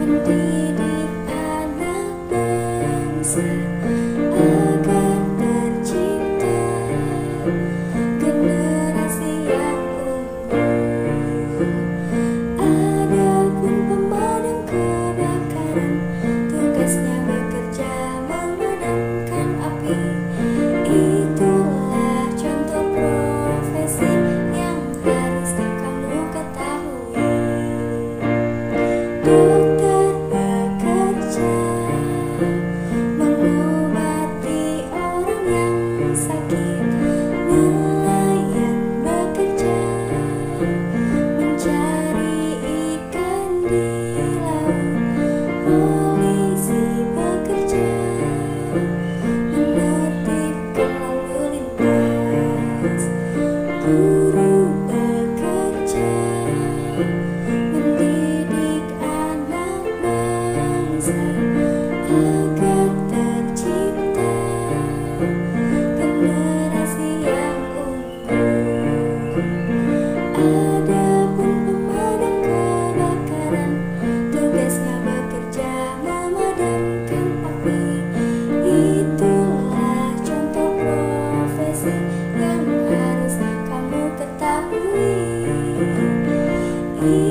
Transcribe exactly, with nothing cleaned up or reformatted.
mendidik anak bangsa agar tercipta generasi yang unggul. Adapun pemadam kebakaran, tugasnya bekerja memadamkan api. Itulah contoh profesi yang harus kamu ketahui. Dokter bekerja mengobati orang yang sakit. Nelayan bekerja mencari ikan di laut. Polisi bekerja menertibkan lalu lintas. Guru bekerja mendidik anak bangsa agar tercipta generasi yang unggul. Adapun pemadam kebakaran, tugasnya bekerja memadamkan api. Itulah contoh profesi yang harus kamu ketahui.